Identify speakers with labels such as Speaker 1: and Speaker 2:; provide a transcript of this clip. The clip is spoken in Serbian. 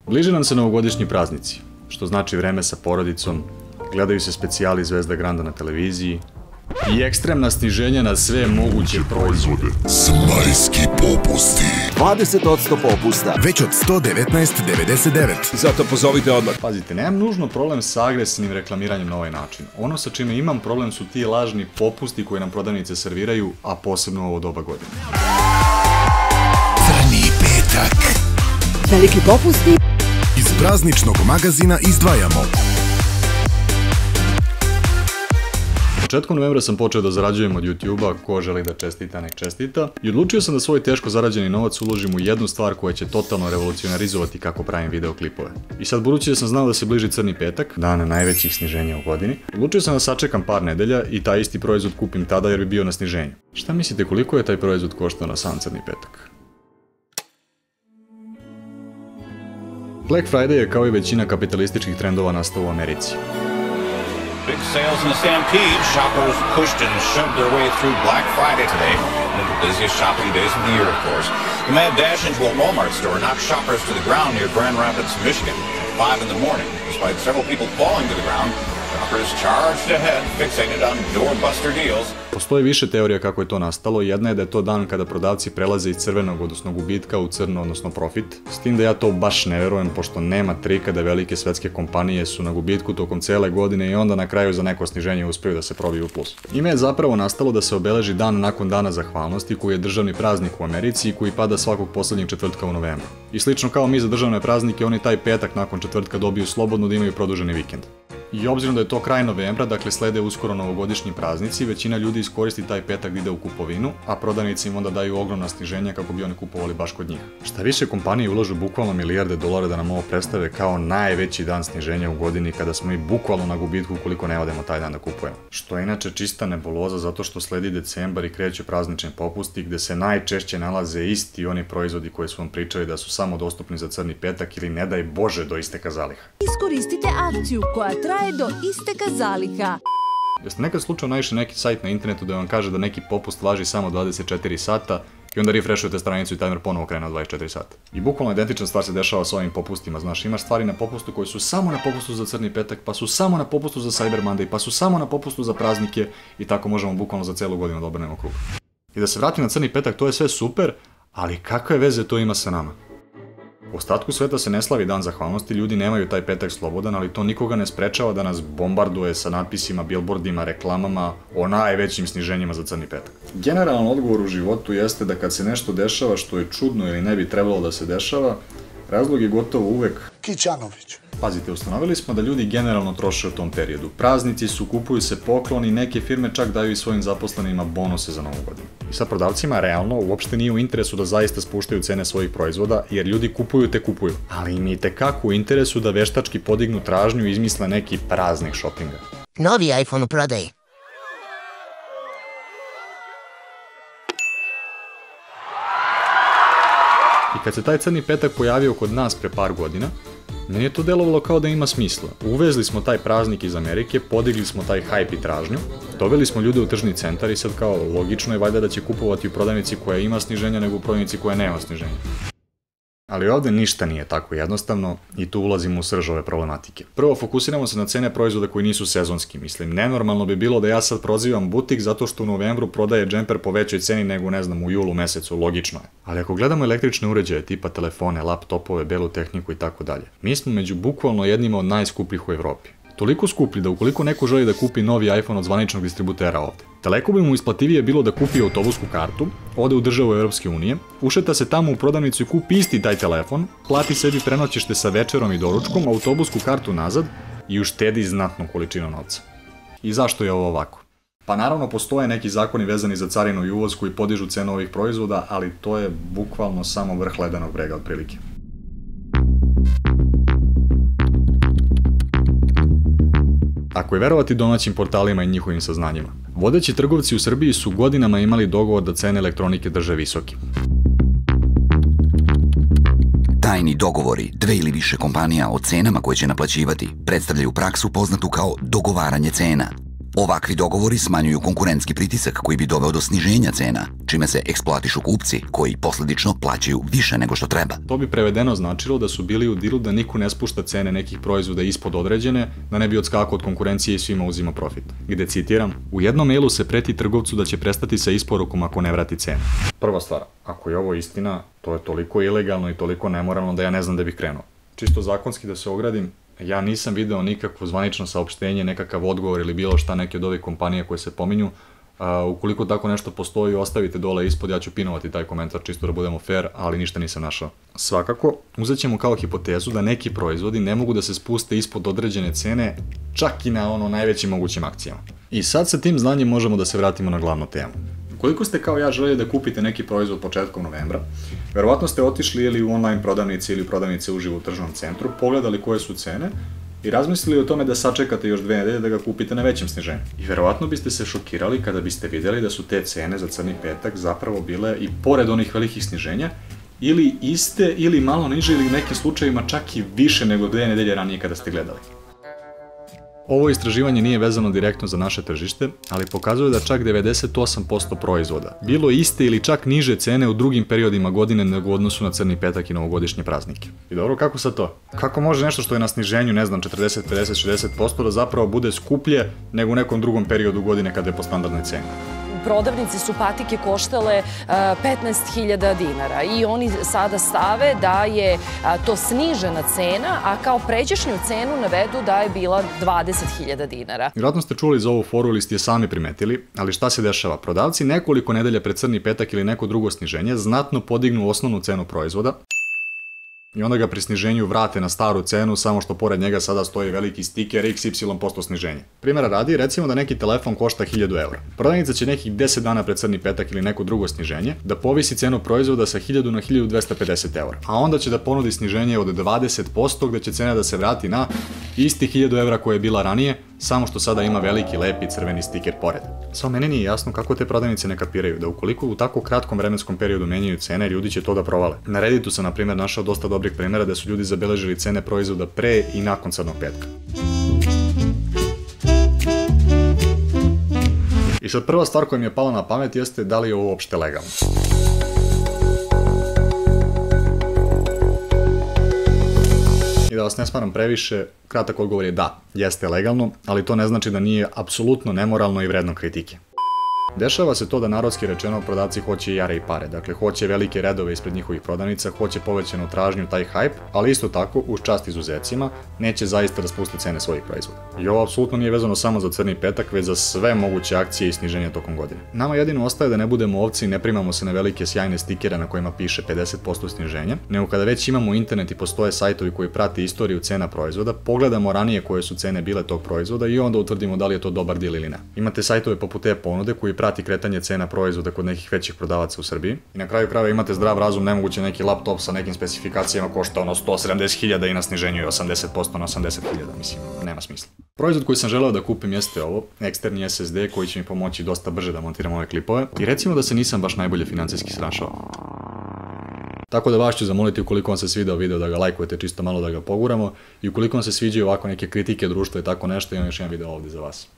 Speaker 1: Bliže nam se novogodišnji praznici, što znači vreme sa porodicom, gledaju se specijali Zvezda Granda na televiziji i ekstremna sniženja na sve moguće proizvode.
Speaker 2: Zmajski popusti.
Speaker 3: 20% popusta.
Speaker 2: Već od 119,99.
Speaker 3: Zato pozovite odmah.
Speaker 1: Pazite, nemam nužno problem sa agresivnim reklamiranjem na ovaj način. Ono sa čime imam problem su ti lažni popusti koje nam prodavnice serviraju, a posebno u ovo doba godine.
Speaker 2: Crni petak.
Speaker 4: Veliki popusti.
Speaker 2: Iz prazničnog magazina izdvajamo.
Speaker 1: Početkom novembra sam počeo da zarađujem od YouTube-a, ko želi da čestita, nek čestita, i odlučio sam da svoj teško zarađeni novac uložim u jednu stvar koja će totalno revolucionarizovati kako pravim videoklipove. I sad, budući da sam znao da se bliži Crni petak, dan najvećih sniženja u godini, odlučio sam da sačekam par nedelja i taj isti proizvod kupim tada jer bi bio na sniženju. Šta mislite koliko je taj proizvod koštao na sam Crni petak? Black Friday je kao i većina kapitalističkih trendova nastao u Americi.
Speaker 5: Big sales in the stampede. Shoppers pushed and shoved their way through Black Friday today. One of the busiest shopping days of the year, of course. The mad dash into a Walmart store knocked shoppers to the ground near Grand Rapids, Michigan at 5 in the morning. Despite several people falling to the ground, shoppers charged ahead, fixated on doorbuster deals.
Speaker 1: Postoji više teorija kako je to nastalo. Jedna je da je to dan kada prodavci prelaze iz crvenog, odnosno gubitka, u crno, odnosno profit. S tim da ja to baš ne verujem, pošto nema trika da velike svetske kompanije su na gubitku tokom cele godine i onda na kraju za neko sniženje uspeju da se probiju u plus. Ime je zapravo nastalo da se obeleži dan nakon Dana zahvalnosti, koji je državni praznik u Americi i koji pada svakog poslednjeg četvrtka u novembru. I slično kao mi za državne praznike, oni taj petak nakon četvrtka dobiju slobodno da imaju produženi vikend. I obzirom da je to kraj novembra, dakle slede uskoro novogodišnji praznici, većina ljudi iskoristi taj petak da ide u kupovinu, a prodavnici im onda daju ogromna sniženja kako bi oni kupovali baš kod njih. Šta više, kompanije ulažu bukvalno milijarde dolara da nam ovo predstave kao najveći dan sniženja u godini kada smo i bukvalno na gubitku ukoliko ne odemo taj dan da kupujemo. Što je inače čista nebuloza zato što sledi decembar i kreću praznični popusti gde se najčešće nalaze isti oni proizvodi koji su vam pričali da su samo dostupni za Crni petak ili ne daj Bože do isteka zaliha.
Speaker 4: Iskoristite akciju koja traje do isteka zaliha.
Speaker 1: Jeste nekad slučajno naišli neki sajt na internetu da vam kaže da neki popust važi samo 24 sata i onda refreshujete stranicu i timer ponovo krene od 24 sata. I bukvalno identična stvar se dešava s ovim popustima, znaš, imaš stvari na popustu koji su samo na popustu za Crni petak, pa su samo na popustu za Cyber Monday, pa su samo na popustu za praznike i tako možemo bukvalno za celu godinu da obrnemo krug. I da se vratim na Crni petak, to je sve super, ali kakve veze to ima sa nama? U ostatku sveta se ne slavi Dan zahvalnosti, ljudi nemaju taj petak slobodan, ali to nikoga ne sprečava da nas bombarduje sa natpisima, billboardima, reklamama o najvećim sniženjima za Crni petak. Generalan odgovor u životu jeste da kad se nešto dešava što je čudno ili ne bi trebalo da se dešava, razlog je gotovo uvek
Speaker 2: Kićanović.
Speaker 1: Pazite, ustanovili smo da ljudi generalno troše u tom periodu. Praznici su, kupuju se pokloni, neke firme čak daju i svojim zaposlenima bonuse za novu godinu. I sa prodavcima realno uopšte nije u interesu da zaista spuštaju cene svojih proizvoda, jer ljudi kupuju te kupuju. Ali im je itekako u interesu da veštački podignu tražnju i izmisle neki praznik šopinga.
Speaker 6: Novi iPhone u prodaji.
Speaker 1: I kad se taj Crni petak pojavio kod nas pre par godina, meni je to delovalo kao da ima smisla. Uvezli smo taj praznik iz Amerike, podigli smo taj hajp i tražnju, doveli smo ljude u tržni centar i sad kao logično je valjda da će kupovati u prodavnici koja ima sniženja nego u prodavnici koja nema sniženja. Ali ovde ništa nije tako jednostavno i tu ulazimo u srž ove problematike. Prvo, fokusiramo se na cene proizvoda koji nisu sezonski. Mislim, nenormalno bi bilo da ja sad prozivam butik zato što u novembru prodaje džemper po većoj ceni nego, ne znam, u julu mesecu, logično je. Ali ako gledamo električne uređaje tipa telefone, laptopove, belu tehniku i tako dalje, mi smo među bukvalno jednima od najskupljih u Evropi. Toliko skuplji da ukoliko neko želi da kupi novi iPhone od zvaničnog distributera ovde, daleko bi mu isplativije bilo da kupi autobusku kartu, ode u državu Evropske unije, ušeta se tamo u prodavnicu i kupi isti taj telefon, plati sebi prenoćište sa večerom i doručkom, autobusku kartu nazad i uštedi znatnu količinu novca. I zašto je ovo ovako? Pa naravno postoje neki zakoni vezani za carinu i uvoz koji podižu cenu ovih proizvoda, ali to je bukvalno samo vrh ledenog brega otprilike. Ako je verovati domaćim portalima i njihovim saznanjima, vodeći trgovci u Srbiji su godinama imali dogovor da cene elektronike drže visoki.
Speaker 3: Tajni dogovori dve ili više kompanija o cenama koje će naplaćivati predstavljaju praksu poznatu kao dogovaranje cena. Ovakvi dogovori smanjuju konkurentski pritisak koji bi doveo do sniženja cena, čime se eksploatišu kupci, koji posledično plaćaju više nego što treba.
Speaker 1: To bi prevedeno značilo da su bili u dilu da niko ne spušta cene nekih proizvoda ispod određene, da ne bi odskakao od konkurencije i svima uzima profit. Gde citiram, u jednom mailu se preti trgovcu da će prestati sa isporukom ako ne vrati cenu. Prva stvar, ako je ovo istina, to je toliko ilegalno i toliko nemoralno da ja ne znam da bih krenuo. Čisto zakonski da se ogradim, ja nisam video nikakvo zvanično saopštenje, nekakav odgovor ili bilo šta neke od ovih kompanija koje se pominju. Ukoliko tako nešto postoji, ostavite dole ispod, ja ću pinovati taj komentar čisto da budemo fair, ali ništa nisam našao. Svakako, uzet ćemo kao hipotezu da neki proizvodi ne mogu da se spuste ispod određene cene, čak i na najvećim mogućim akcijama. I sad sa tim znanjem možemo da se vratimo na glavnu temu. Ukoliko ste kao ja želeli da kupite neki proizvod početkom novembra, verovatno ste otišli ili u online prodavnici ili prodavnice uživo u tržnom centru, pogledali koje su cene i razmislili o tome da sačekate još 2 nedelje da ga kupite na većem sniženju. I verovatno biste se šokirali kada biste vidjeli da su te cene za crni petak zapravo bile i pored onih velikih sniženja, ili iste, ili malo niže, ili u nekim slučajevima čak i više nego 2 nedelje ranije kada ste gledali. Ovo istraživanje nije vezano direktno za naše tržište, ali pokazuje da čak 98% proizvoda bilo iste ili čak niže cene u drugim periodima godine nego u odnosu na crni petak i novogodišnje praznike. I dobro, kako sad to? Kako može nešto što je na sniženju, ne znam, 40, 50, 60% da zapravo bude skuplje nego u nekom drugom periodu godine kada je po standardnoj ceni?
Speaker 7: Prodavnici su patike koštale 15.000 dinara i oni sada stave da je to snižena cena, a kao pređašnju cenu navedu da je bila 20.000 dinara.
Speaker 1: Vjerojatno ste čuli za ovu foru ili ste je sami primetili, ali šta se dešava? Prodavci nekoliko nedelja pred crni petak ili neko drugo sniženje znatno podignu osnovnu cenu proizvoda i onda ga pri sniženju vrate na staru cenu, samo što pored njega sada stoji veliki stiker XY% sniženje. Primjera radi, recimo da neki telefon košta 1000 €. Prodavnica će nekih 10 dana pred crni petak ili neko drugo sniženje da povisi cenu proizvoda sa 1000 na 1250 €. A onda će da ponudi sniženje od 20% gde će cena da se vrati na isti 1000 € koja je bila ranije, samo što sada ima veliki lepi crveni stiker pored. Samo meni nije jasno kako te prodavnice ne kapiraju da ukoliko u tako kratkom vremenskom periodu menjaju cene, ljudi će to da provale. Na Redditu sam, na primjer, našao dosta dobrih primjera da su ljudi zabeležili cene proizvoda pre i nakon crnog petka. I sad prva stvar koja mi je pala na pamet jeste da li je ovo uopšte legalno. I da vas ne smaram previše, kratak odgovor je da, jeste legalno, ali to ne znači da nije apsolutno nemoralno i vredno kritike. Dešava se to da narodski rečeno prodavci hoće jare i pare, dakle hoće velike redove ispred njihovih prodavnica, hoće povećanu tražnju, taj hype, ali isto tako, uz čast izuzecima, neće zaista da spuste cene svojih proizvoda. I ovo apsolutno nije vezano samo za crni petak, već za sve moguće akcije i sniženja tokom godine. Nama jedino ostaje da ne budemo ovci i ne primamo se na velike sjajne stikere na kojima piše 50% sniženja, nego kada već imamo internet i postoje sajtovi koji prate istoriju cena proizvoda, pogledamo ranije koje su cene bile tog proizvoda i onda utvrdimo da li je to dobar deal ili ne. Imate sajtove poput e-ponude koji prati kretanje cena proizvoda kod nekih većih prodavaca u Srbiji. I na kraju krajeva imate zdrav razum, nemoguće neki laptop sa nekim specifikacijama košta 170.000 i na sniženju je 80% na 80.000, mislim, nema smisla. Proizvod koji sam želeo da kupim jeste ovo, eksterni SSD koji će mi pomoći dosta brže da montiram ove klipove i recimo da se nisam baš najbolje financijski snašao. Tako da vas ću zamoliti ukoliko vam se svidao video da ga lajkujete čisto malo da ga poguramo i ukoliko vam se sviđaju ovako neke kritike društva i tako nešto, imam još jedan video ovdje za vas.